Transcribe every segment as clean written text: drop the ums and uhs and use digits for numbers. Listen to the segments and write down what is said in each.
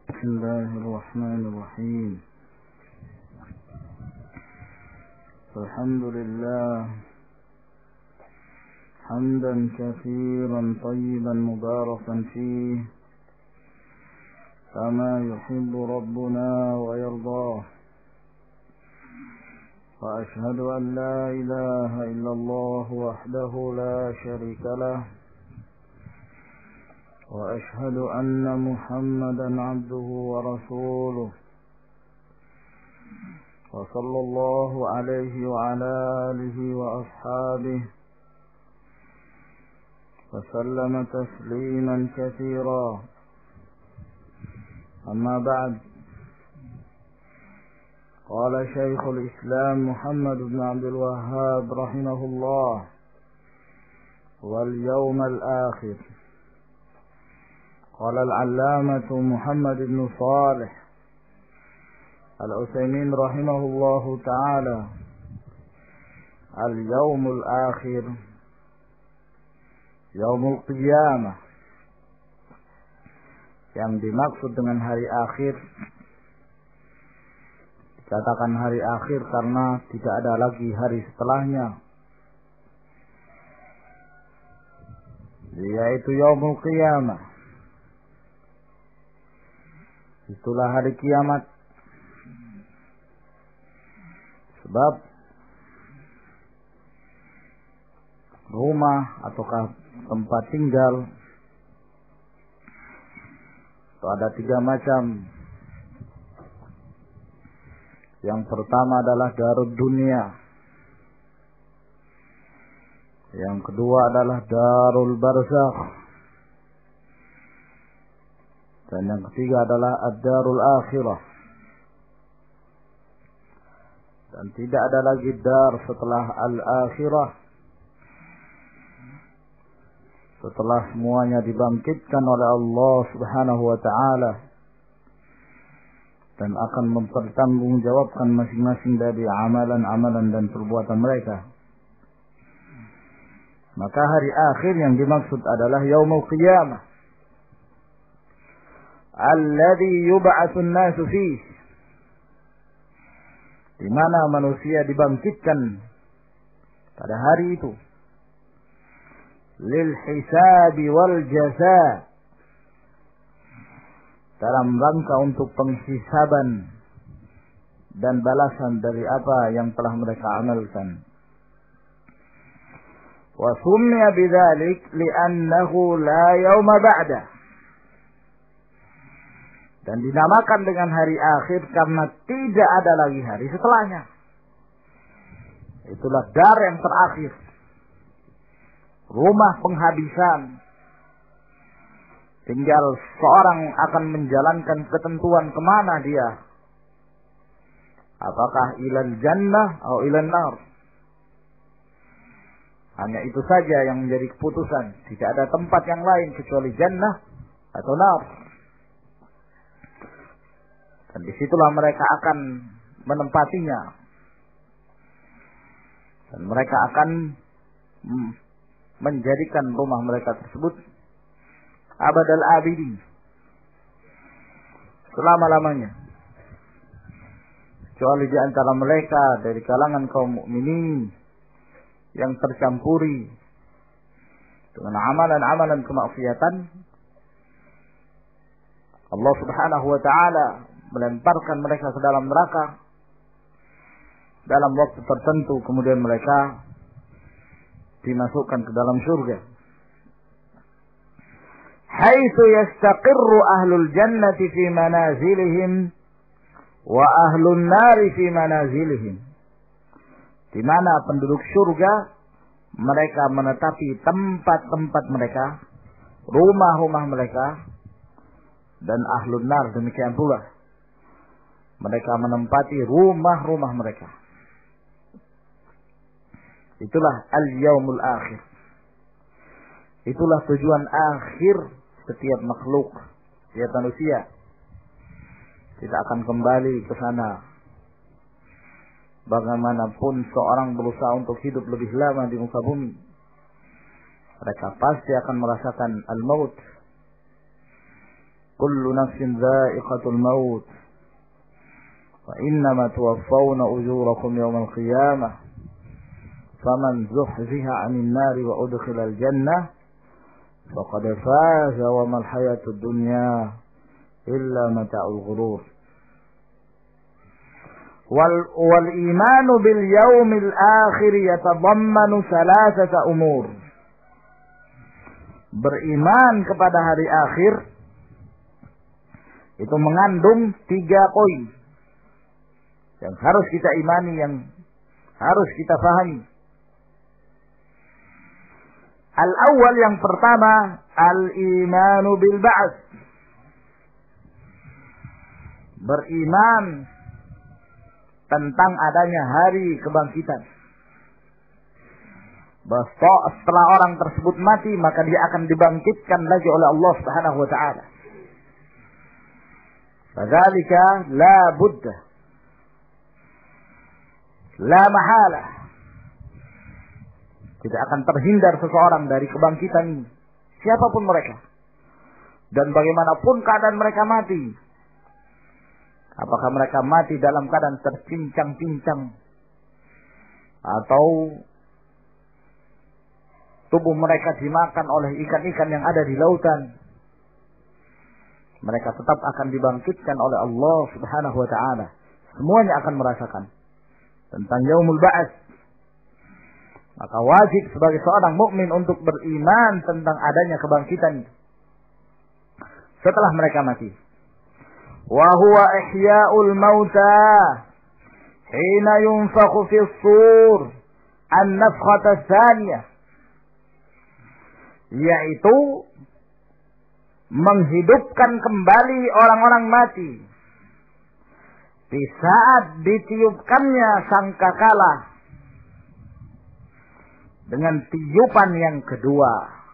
بسم الله الرحمن الرحيم. الحمد لله حمدا كثيرا طيبا مباركا فيه كما يحب ربنا ويرضاه، وأشهد أن لا إله إلا الله وحده لا شريك له، وأشهد أن محمدا عبده ورسوله، وصلى الله عليه وعلى آله وأصحابه وسلم تسليما كثيرا. أما بعد، قال شيخ الإسلام محمد بن عبد الوهاب رحمه الله: واليوم الآخر. قال العلامة محمد بن صالح العثيمين رحمه الله تعالى: اليوم الآخر yaumul qiyamah. Yang dimaksud dengan hari akhir, dikatakan hari akhir karena tidak ada lagi hari setelahnya, yaitu yaumul qiyamah. Itulah hari kiamat. Sebab rumah ataukah tempat tinggal itu ada 3 macam. Yang pertama adalah darud dunia, yang kedua adalah darul barzakh, dan yang ketiga adalah ad-darul akhirah. Dan tidak ada lagi dar setelah al-akhirah, setelah semuanya dibangkitkan oleh Allah Subhanahu wa ta'ala dan akan mempertanggungjawabkan masing-masing dari amalan-amalan dan perbuatan mereka. Maka hari akhir yang dimaksud adalah yaumul qiyamah alladzi yub'atsun nasu fihi, di mana manusia dibangkitkan pada hari itu, lil hisabi wal jaza, dalam rangka untuk penghisaban dan balasan dari apa yang telah mereka amalkan. Wa summiya bidzalik li'annahu la yauma ba'da, dan dinamakan dengan hari akhir karena tidak ada lagi hari setelahnya. Itulah dar yang terakhir, rumah penghabisan. Tinggal seorang akan menjalankan ketentuan kemana dia, apakah ilal jannah atau ilal nar. Hanya itu saja yang menjadi keputusan. Tidak ada tempat yang lain kecuali jannah atau nar. Dan disitulah mereka akan menempatinya, dan mereka akan menjadikan rumah mereka tersebut abadal abidin, selama-lamanya, kecuali di antara mereka dari kalangan kaum mukminin yang tercampuri dengan amalan-amalan kemaksiatan. Allah Subhanahu wa ta'ala melemparkan mereka ke dalam neraka dalam waktu tertentu, kemudian mereka dimasukkan ke dalam surga. Haitsu yastaqirru ahlul jannati fi manazilihim wa ahlun nari fi manazilihim, di mana penduduk surga mereka menetapi tempat-tempat mereka, rumah-rumah mereka, dan ahlun nar demikian pula, mereka menempati rumah-rumah mereka. Itulah al-yaumul akhir. Itulah tujuan akhir setiap makhluk, setiap manusia. Tidak akan kembali ke sana. Bagaimanapun seorang berusaha untuk hidup lebih lama di muka bumi, mereka pasti akan merasakan al-maut. kullu nafsin dha'iqatul maut wa innama tuwaffawna ujurakum yawmal qiyamah faman zuhziha 'anil nari wa udkhilal jannah faqad faza wa mal hayatud dunya illa mata'ul ghurur. Wal imanu bil yaumil akhir yatadammanu thalathata umur. Beriman kepada hari akhir itu mengandung 3 poin yang harus kita imani, yang harus kita pahami. Al-awwal, yang pertama, al-imanu bil ba'ts. Beriman tentang adanya hari kebangkitan. Bahwa setelah orang tersebut mati, maka dia akan dibangkitkan lagi oleh Allah Subhanahu wa taala. Fadzalika la budda, la mahala. Tidak akan terhindar seseorang dari kebangkitan ini, siapapun mereka. Dan bagaimanapun keadaan mereka mati. Apakah mereka mati dalam keadaan tercincang-cincang, atau tubuh mereka dimakan oleh ikan-ikan yang ada di lautan, mereka tetap akan dibangkitkan oleh Allah Subhanahu wa taala. Semuanya akan merasakan tentang yaumul ba'ats. Maka wajib sebagai seorang mukmin untuk beriman tentang adanya kebangkitan setelah mereka mati. Wa huwa ihya'ul mauta hina yunfakhu fis sur an-nafkhata tsaniyah, yaitu menghidupkan kembali orang-orang mati di saat ditiupkannya sangkakala dengan tiupan yang kedua.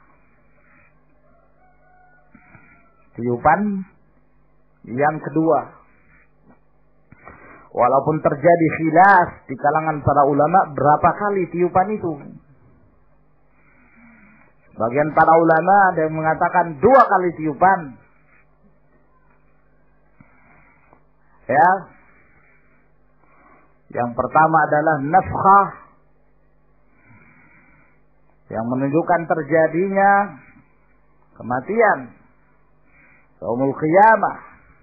Tiupan yang kedua. Walaupun terjadi khilaf di kalangan para ulama berapa kali tiupan itu. Bagian para ulama ada yang mengatakan 2 kali tiupan. Ya. Yang pertama adalah nafkhah, yang menunjukkan terjadinya kematian, yaumul qiyamah.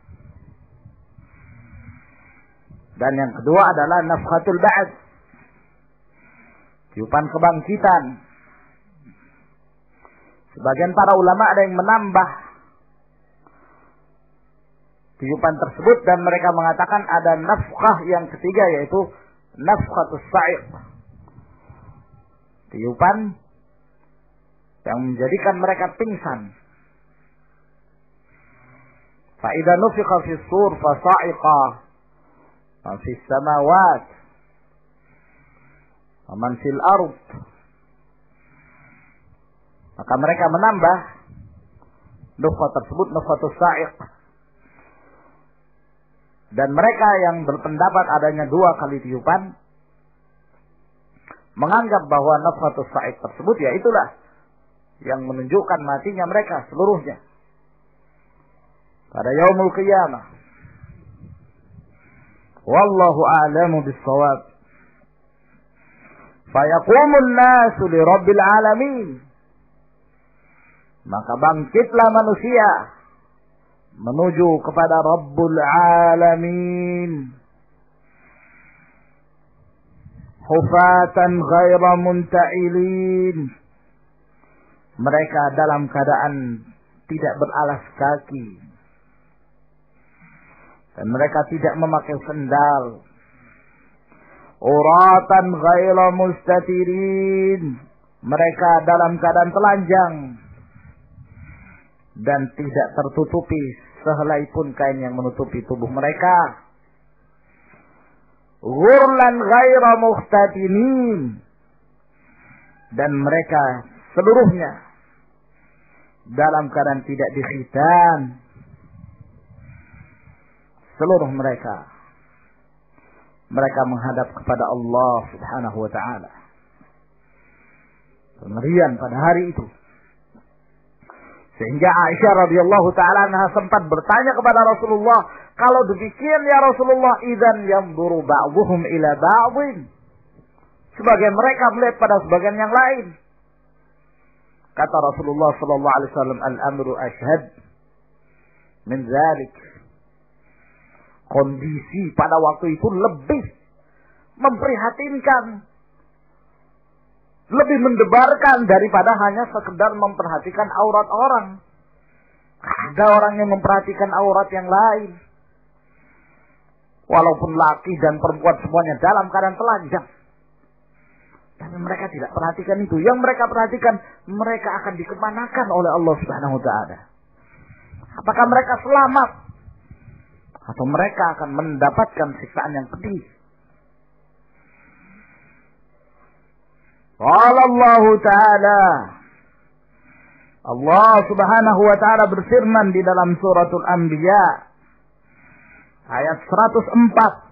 Dan yang kedua adalah nafkhatul ba'ts, tiupan kebangkitan. Sebagian para ulama ada yang menambah tiupan tersebut dan mereka mengatakan ada nafkhah yang ketiga, yaitu nafkhatus sa'iq, tiupan yang menjadikan mereka pingsan. Fa idza nufikha fis sur fa sa'iqa ma fis samawat wa man fil ard. Maka mereka menambah nufkhah tersebut nufkhatus sa'iq. Dan mereka yang berpendapat adanya 2 kali tiupan menganggap bahwa nufkhatus sa'iq tersebut ya itulah yang menunjukkan matinya mereka seluruhnya pada yaumul qiyamah. Wallahu a'lamu bis-shawab. Fayaqumun nasu li rabbil alamin. Maka bangkitlah manusia menuju kepada Rabbul Alamin. Hufatan ghaira munta'ilin. Mereka dalam keadaan tidak beralas kaki. Dan mereka tidak memakai sendal. Uratan ghaira mustatirin. Mereka dalam keadaan telanjang. Dan tidak tertutupi sehelai pun kain yang menutupi tubuh mereka. Ghurlan ghaira mukhtatinin. Dan mereka seluruhnya dalam keadaan tidak dikhitan. Seluruh mereka menghadap kepada Allah Subhanahu wa ta'ala. Pengerian pada hari itu. Sehingga Aisyah radhiyallahu taala anha sempat bertanya kepada Rasulullah, kalau demikian ya Rasulullah, idzan yanzuru ba'dhum ila ba'dhin. Sebagian mereka melihat pada sebagian yang lain. Kata Rasulullah sallallahu alaihi wasallam, al-amru ashhad min dzalik. Kondisi pada waktu itu lebih memprihatinkan, lebih mendebarkan daripada hanya sekedar memperhatikan aurat orang. Ada orang yang memperhatikan aurat yang lain. Walaupun laki dan perempuan semuanya dalam keadaan telanjang. Tapi mereka tidak perhatikan itu. Yang mereka perhatikan, mereka akan dikemanakan oleh Allah Subhanahu wa taala. Apakah mereka selamat? Atau mereka akan mendapatkan siksaan yang pedih? Qala Allah Ta'ala, Allah Subhanahu wa taala berfirman di dalam suratul Anbiya ayat 104.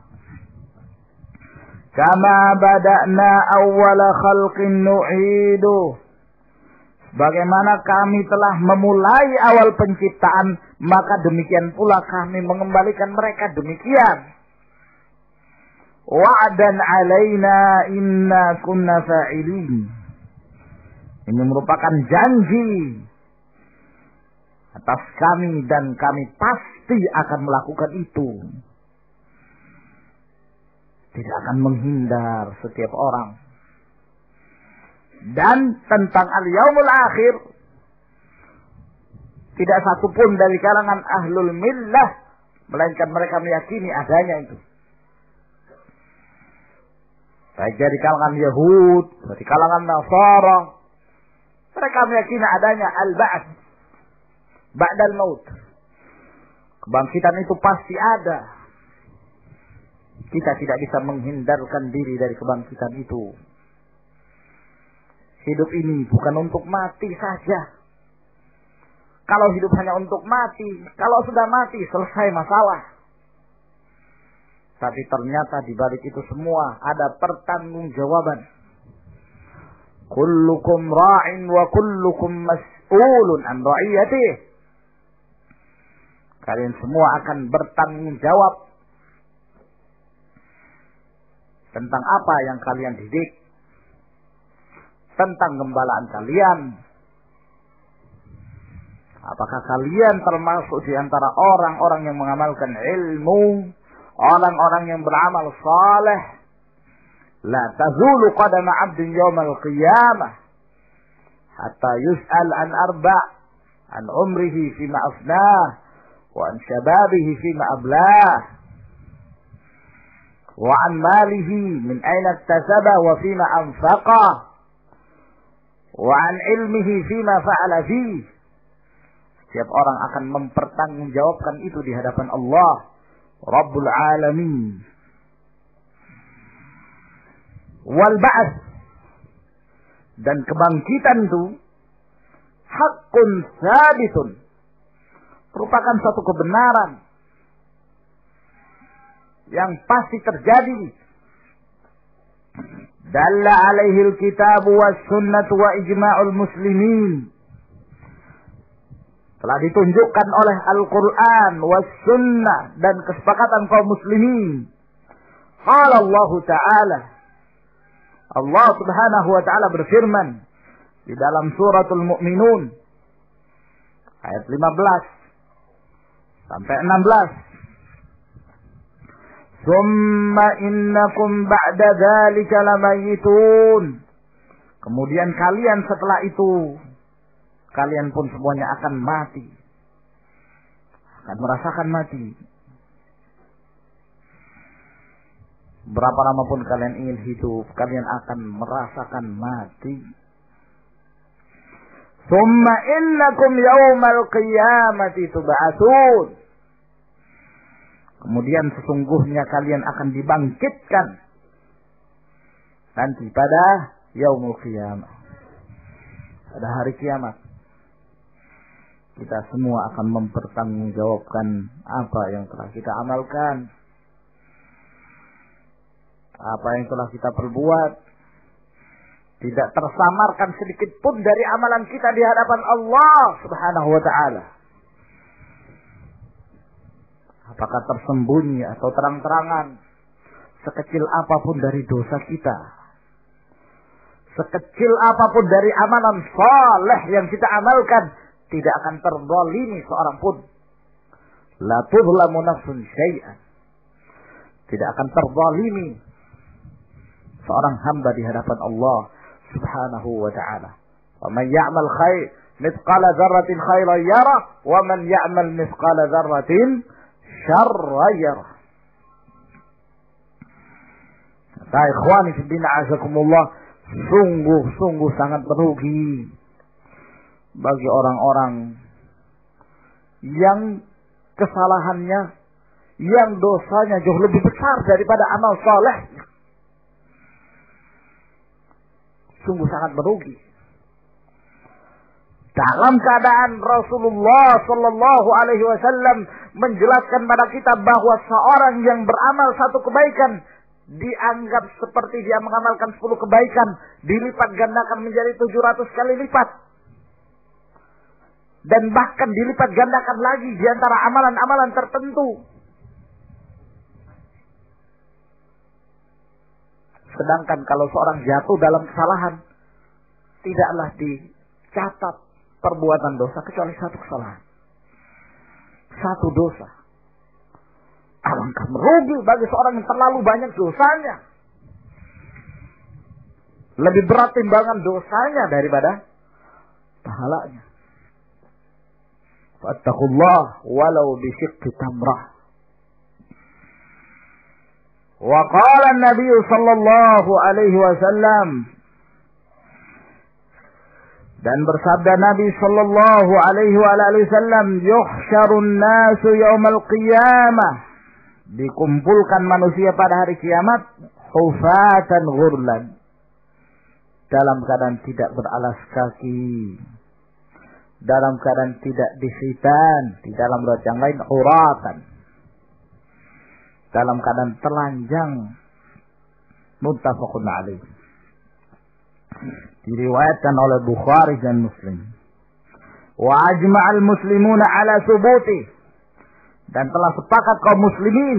Kama bada'na awwala khalqin nu'idu. Bagaimana kami telah memulai awal penciptaan, maka demikian pula kami mengembalikan mereka demikian. Wa'dan 'alaina inna kunna fa'ilin. Ini merupakan janji atas kami dan kami pasti akan melakukan itu. Tidak akan menghindar setiap orang. Dan tentang al-yaumul akhir, tidak satupun dari kalangan ahlul millah, melainkan mereka meyakini adanya itu. Baik dari kalangan Yahud, dari kalangan Nasara, mereka meyakini adanya al-ba'ats ba'dal maut. Kebangkitan itu pasti ada. Kita tidak bisa menghindarkan diri dari kebangkitan itu. Hidup ini bukan untuk mati saja. Kalau hidup hanya untuk mati, kalau sudah mati selesai masalah. Tapi ternyata di balik itu semua ada pertanggungjawaban. Kullukum ra'in wa kullukum mas'ulun an ra'iyatih. Kalian semua akan bertanggung jawab tentang apa yang kalian didik, tentang gembalaan kalian. Apakah kalian termasuk di antara orang-orang yang mengamalkan ilmu, orang-orang yang beramal saleh? La tazulu qadama 'abdin yawmal qiyamah hatta yus'al an arba', an umrihi fima afnah, wa an shababihi fima ablah, wa an malihi min aina iktasaba wa fima anfaqa, wa an ilmihi fima fa'ala fihi. Setiap orang akan mempertanggungjawabkan itu di hadapan Allah Rabbul Alamin. Wal ba'ats, dan kebangkitan itu haqqun sabitun, merupakan suatu kebenaran yang pasti terjadi. Dalla alaihi al-kitab was sunnah wa ijma'ul muslimin. Telah ditunjukkan oleh Al-Quran was sunnah dan kesepakatan kaum muslimin. Qala Allah Ta'ala, Allah Subhanahu wa taala berfirman di dalam suratul Mu'minun ayat 15 sampai 16. Summa innakum ba'da dzalika lamayitun. Kemudian kalian setelah itu, kalian pun semuanya akan mati. Akan merasakan mati. Berapa lama pun kalian ingin hidup, kalian akan merasakan mati. Summa innakum yawmal qiyamati tub'atsun. Kemudian sesungguhnya kalian akan dibangkitkan nanti pada yaumul qiyamah, pada hari kiamat. Kita semua akan mempertanggungjawabkan apa yang telah kita amalkan, apa yang telah kita perbuat, Tidak tersamarkan sedikit pun dari amalan kita di hadapan Allah Subhanahu wa ta'ala. Apakah tersembunyi atau terang-terangan, sekecil apapun dari dosa kita, sekecil apapun dari amalan saleh yang kita amalkan, tidak akan terzalimi seorang pun. La tuzlamu nafsun syai'an. Tidak akan terzalimi seorang hamba di hadapan Allah Subhanahu wa ta'ala. Wa man ya'mal khair mithqala dzarratin khairan yarah wa man ya'mal mithqala dzarratin syarran yarah. Kata ikhwani fillah azakumullah, sungguh sangat merugi bagi orang-orang yang kesalahannya, yang dosanya jauh lebih besar daripada amal saleh. Sungguh sangat merugi. Dalam keadaan Rasulullah Sallallahu Alaihi Wasallam menjelaskan pada kita bahwa seorang yang beramal satu kebaikan dianggap seperti dia mengamalkan 10 kebaikan, dilipat gandakan menjadi 700 kali lipat. Dan bahkan dilipat gandakan lagi di antara amalan-amalan tertentu. Sedangkan kalau seorang jatuh dalam kesalahan, tidaklah dicatat perbuatan dosa kecuali satu kesalahan. Satu dosa. Alangkah merugi bagi seorang yang terlalu banyak dosanya. Lebih berat timbangan dosanya daripada pahalanya. Fattaqullah walau bisyiqqi tamrah. Wa qala an-nabiy sallallahu alaihi wasallam, dan bersabda Nabi sallallahu alaihi wasallam, yuhsyarun nasu yaumal qiyamah, dikumpulkan manusia pada hari kiamat hufatan ghurlan, dalam keadaan tidak beralas kaki, dalam keadaan tidak dikhitan, di dalam riwayat yang lain uratan, dalam keadaan telanjang. Muttafaqun alaih. Diriwayatkan oleh Bukhari dan Muslim. Wa ajma'al muslimuna ala subuti, dan telah sepakat kaum muslimin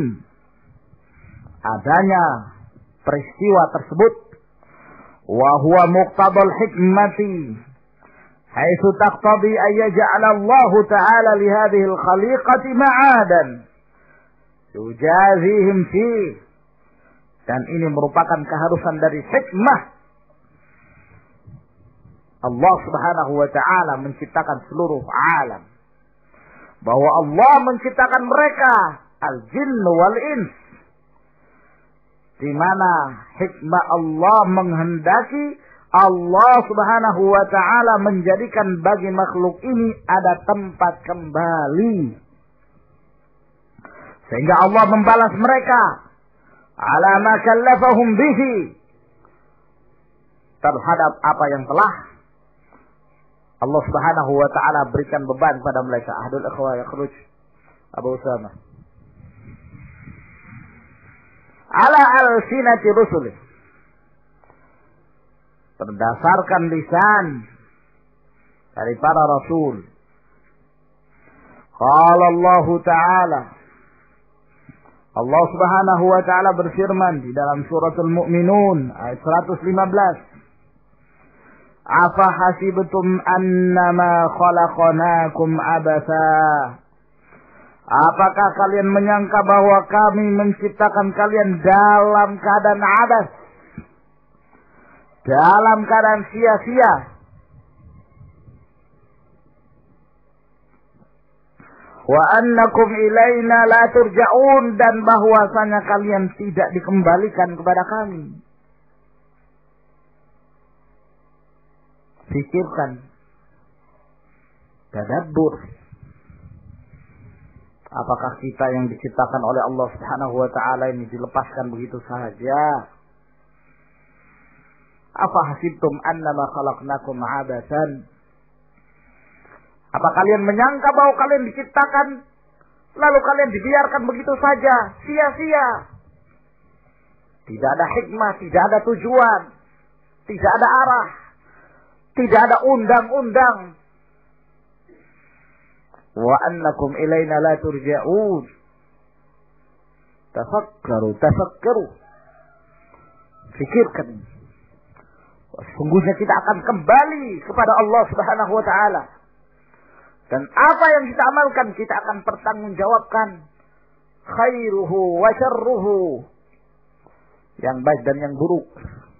adanya peristiwa tersebut. Wa huwa muqtadal hikmati haitsu taqtadi an yaj'ala Allah ta'ala li hadhihi al-khaliqati ma'adan yujazihim fi, dan ini merupakan keharusan dari hikmah Allah Subhanahu wa ta'ala menciptakan seluruh alam, bahwa Allah menciptakan mereka al-jinn wal ins, di mana hikmah Allah menghendaki Allah Subhanahu wa ta'ala menjadikan bagi makhluk ini ada tempat kembali, sehingga Allah membalas mereka ala ma kallafahum bihi, terhadap apa yang telah Allah Subhanahu wa ta'ala berikan beban pada mereka. Ahdul ikhwa yakhruj Abu Usama. Ala al-sinati rusulih, berdasarkan lisan dari para rasul. Qala Allah ta'ala, Allah Subhanahu wa ta'ala berfirman di dalam suratul Mu'minun ayat 115. Afa hasibtum annama khalaqnakum abatha, apakah kalian menyangka bahwa kami menciptakan kalian dalam keadaan abas, dalam keadaan sia-sia? Wa annakum ilaina la turja'un, dan bahwasanya kalian tidak dikembalikan kepada kami. Fikirkan, tadabbur, apakah kita yang diciptakan oleh Allah Subhanahu wa ta'ala ini dilepaskan begitu saja? Afa hasibtum annama khalaqnakum abathan, apa kalian menyangka bahwa kalian diciptakan lalu kalian dibiarkan begitu saja, sia-sia? Tidak ada hikmah, tidak ada tujuan. tidak ada arah, tidak ada undang-undang. Wa annakum ilaina la turja'un. Tafakkaru. Fikirkan. Sungguhnya kita akan kembali kepada Allah Subhanahu wa taala. Dan apa yang kita amalkan kita akan pertanggungjawabkan. Khairuhu wa syarruhu. Yang baik dan yang buruk.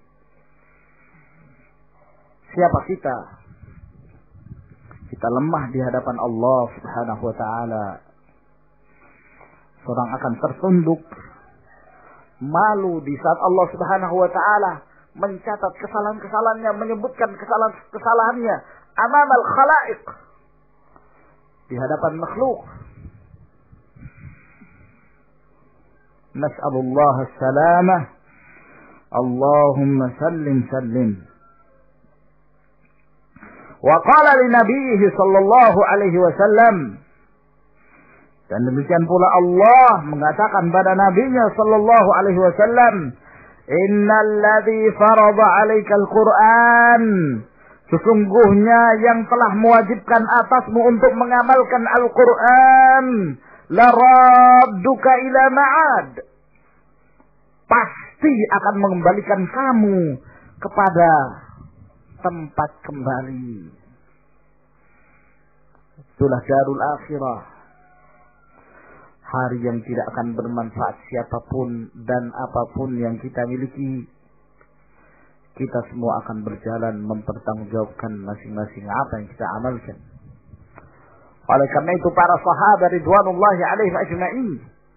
Siapa kita? Kita lemah di hadapan Allah Subhanahu wa taala. Seorang akan tertunduk, malu di saat Allah Subhanahu wa taala mencatat kesalahan-kesalahannya, menyebutkan kesalahan-kesalahannya amamal khalaiq, di hadapan makhluk. Nas'alullah as-salamah. Allahumma sallim. Wa qala li nabiyhi sallallahu alaihi wasallam, dan demikian pula Allah mengatakan pada nabinya sallallahu alaihi wasallam, innal ladzi farada 'alaikal Qur'an, sesungguhnya yang telah mewajibkan atasmu untuk mengamalkan Al-Qur'an, la radduka ila ma'ad, pasti akan mengembalikan kamu kepada tempat kembali. Itulah darul akhirah, hari yang tidak akan bermanfaat siapapun dan apapun yang kita miliki. Kita semua akan berjalan mempertanggungjawabkan masing-masing apa yang kita amalkan. Oleh karena itu para sahabat ridwanullahi alaihim ajma'in,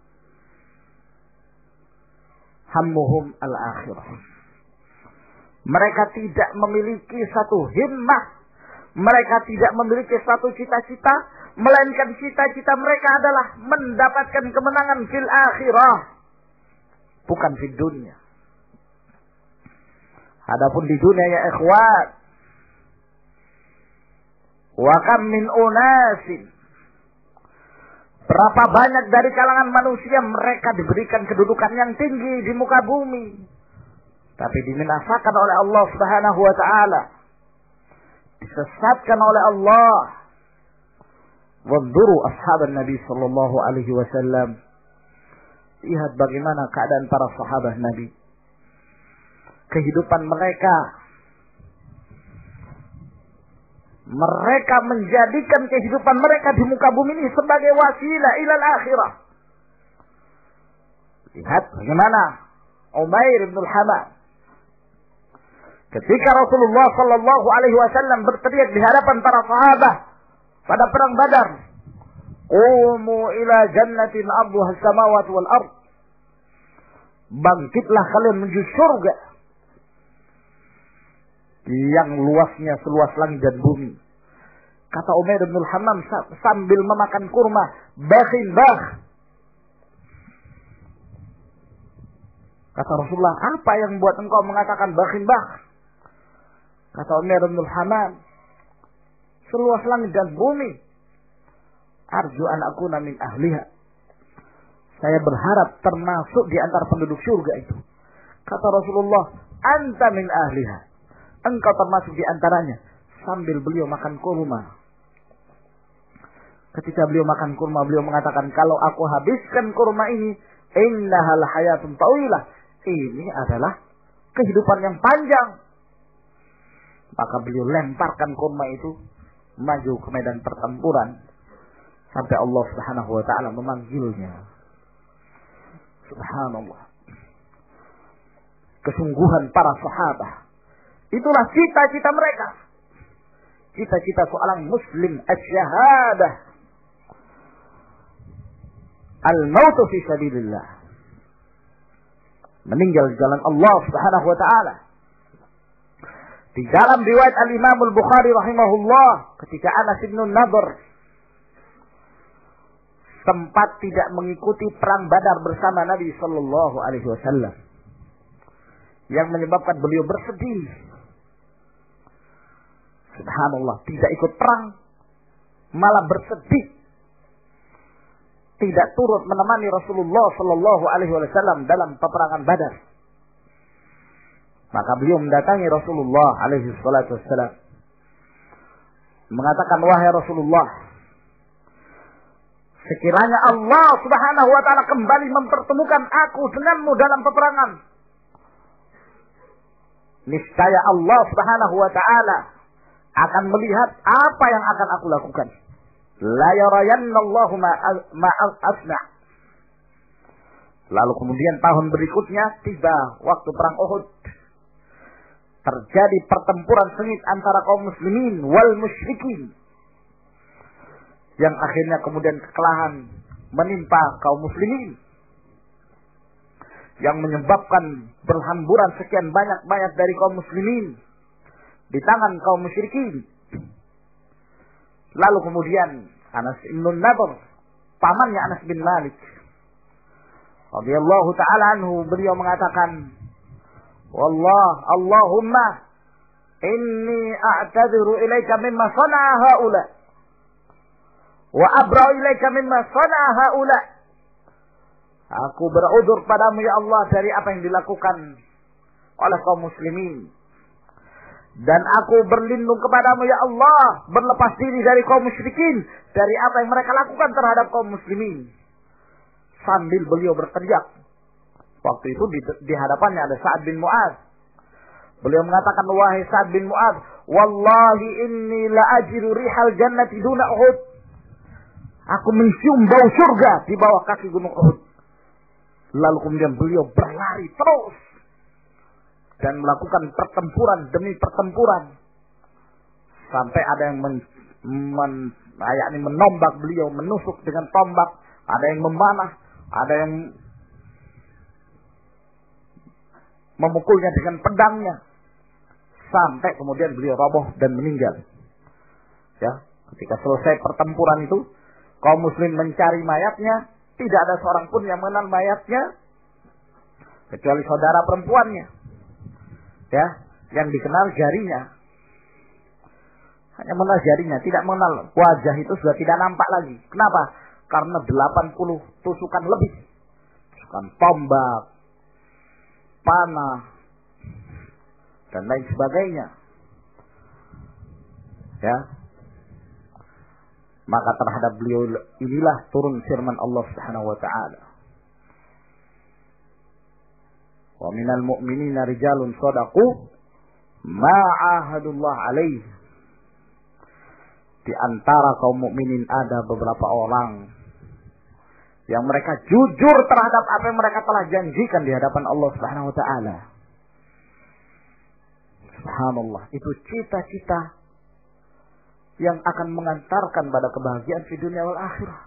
hammuhum al-akhirah. Mereka tidak memiliki satu himmah, mereka tidak memiliki satu cita-cita, melainkan cita-cita mereka adalah mendapatkan kemenangan fil akhirah, bukan di dunia. Adapun di dunia ya ikhwan, wa kam min unasin, berapa banyak dari kalangan manusia mereka diberikan kedudukan yang tinggi di muka bumi, tapi dibinasakan oleh Allah Subhanahu wa taala, disesatkan oleh Allah. Wanzuru ashaban Nabi sallallahu alaihi wasallam, lihat bagaimana keadaan para sahabat Nabi, kehidupan mereka. Mereka menjadikan kehidupan mereka di muka bumi ini sebagai wasilah ilal akhirah. Lihat bagaimana Umair bin al-Hamam, ketika Rasulullah sallallahu alaihi wasallam berteriak di hadapan para sahabat pada perang Badar, "Qumu ila jannatin 'arduha as-samawati wal ard." Bangkitlah kalian menuju surga yang luasnya seluas langit dan bumi. Kata Umair bin al-Hamam sambil memakan kurma, "Bakhin bakh." Kata Rasulullah, "Apa yang buat engkau mengatakan bakhin bakh?" Kata Umair bin al-Hamam, "Seluas langit dan bumi. Arju an akuna min ahliha." Saya berharap termasuk di antara penduduk surga itu. Kata Rasulullah, "Anta min ahliha." Engkau termasuk di antaranya. Sambil beliau makan kurma. Ketika beliau makan kurma, beliau mengatakan, "Kalau aku habiskan kurma ini, innahal hayatun tawilah." Ini adalah kehidupan yang panjang. Maka beliau lemparkan kurma itu, maju ke medan pertempuran, sampai Allah Subhanahu wa taala memanggilnya. Subhanallah. Kesungguhan para sahabat. Itulah cita-cita mereka. Cita-cita seorang muslim asy-syahadah. Al-mautu fi sabilillah. Meninggal di jalan Allah Subhanahu wa taala. Di dalam riwayat Al-Imam Al-Bukhari rahimahullah, ketika Anas bin Nadhr sempat tidak mengikuti perang Badar bersama Nabi sallallahu alaihi wasallam, yang menyebabkan beliau bersedih. Subhanallah, tidak ikut perang, malah bersedih, tidak turut menemani Rasulullah sallallahu alaihi wasallam dalam peperangan Badar. Maka beliau mendatangi Rasulullah alaihi salatu wassalam, mengatakan, wahai Rasulullah, sekiranya Allah subhanahu wa ta'ala kembali mempertemukan aku denganmu dalam peperangan, niscaya Allah subhanahu wa ta'ala akan melihat apa yang akan aku lakukan. La yarayannallahu ma asna'. Lalu kemudian tahun berikutnya tiba waktu perang Uhud. Terjadi pertempuran sengit antara kaum muslimin wal musyrikin, yang akhirnya kemudian kekalahan menimpa kaum muslimin, yang menyebabkan berhamburan sekian banyak mayat dari kaum muslimin di tangan kaum musyrikin. Lalu kemudian Anas bin Nadhr, pamannya Anas bin Malik radhiyallahu ta'ala anhu, beliau mengatakan, Allahumma inni a'tadiru ilaika mimma sana'a haula wa abra'u ilaika mimma sana'a haula. Aku berudzur padamu ya Allah dari apa yang dilakukan oleh kaum muslimin, dan aku berlindung kepadamu ya Allah, berlepas diri dari kaum musyrikin, dari apa yang mereka lakukan terhadap kaum muslimin. Sambil beliau berteriak, waktu itu di hadapannya ada Sa'ad bin Mu'adz. Beliau mengatakan, wahai Sa'ad bin Mu'adz, wallahi inni la ajidu rihal jannati duna Uhud. Aku mencium bau surga di bawah kaki gunung Uhud. Lalu kemudian beliau berlari terus dan melakukan pertempuran demi pertempuran, sampai ada yang menombak beliau, menusuk dengan tombak, ada yang memanah, ada yang memukulnya dengan pedangnya, sampai kemudian beliau roboh dan meninggal. Ya, ketika selesai pertempuran itu, kaum muslim mencari mayatnya, tidak ada seorang pun yang mengenal mayatnya kecuali saudara perempuannya. Ya, yang dikenal jarinya. Hanya mengenal jarinya, tidak mengenal wajah itu, sudah tidak nampak lagi. Kenapa? Karena 80 tusukan lebih. Tusukan tombak, panah, dan lain sebagainya. Ya. Maka terhadap beliau inilah turun firman Allah Subhanahu wa taala. Wa minal mu'minina rijalun shadaqu ma 'ahadullah alaihi. Di antara kaum mukminin ada beberapa orang yang mereka jujur terhadap apa yang mereka telah janjikan di hadapan Allah Subhanahu wa taala. Subhanallah, itu cita-cita yang akan mengantarkan pada kebahagiaan di dunia wal akhirah.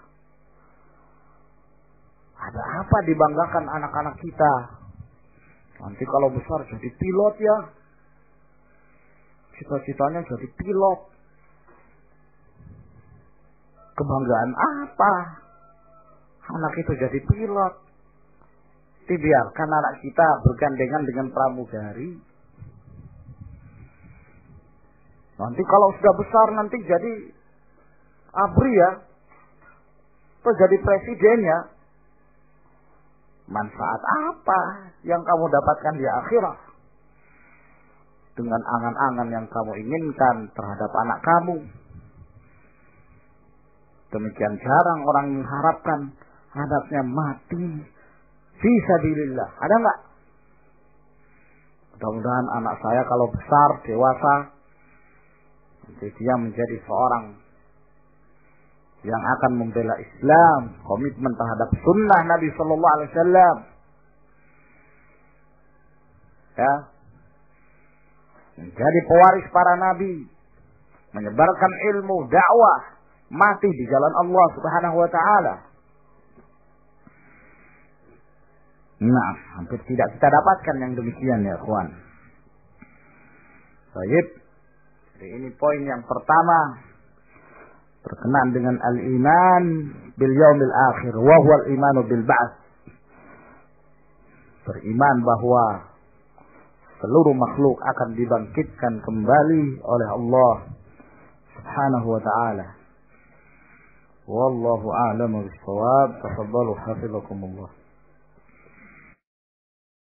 Ada apa dibanggakan anak-anak kita? Nanti kalau besar jadi pilot ya. Cita-citanya jadi pilot. Kebanggaan apa? Anak itu jadi pilot. Dibiarkan anak kita bergandengan dengan pramugari. Nanti kalau sudah besar nanti jadi ABRI ya. Atau jadi presiden ya. Manfaat apa yang kamu dapatkan di akhirat? Dengan angan-angan yang kamu inginkan terhadap anak kamu. Demikian jarang orang mengharapkan anaknya mati fi sabilillah. Ada enggak? Mudah-mudahan anak saya kalau besar, dewasa, nanti dia menjadi seorang yang akan membela Islam, komitmen terhadap sunnah Nabi Sallallahu Alaihi Wasallam, ya, menjadi pewaris para nabi, menyebarkan ilmu, dakwah, mati di jalan Allah Subhanahu Wa Taala. Nah, hampir tidak kita dapatkan yang demikian ya, kawan. Baik, jadi ini poin yang pertama. Berkenaan dengan al-iman bil yaumil akhir wa huwa al-imanu bil ba'ts. Beriman bahwa seluruh makhluk akan dibangkitkan kembali oleh Allah Subhanahu wa taala. Wallahu a'lamu bis-shawab. Tafadhalu hafizakumullah.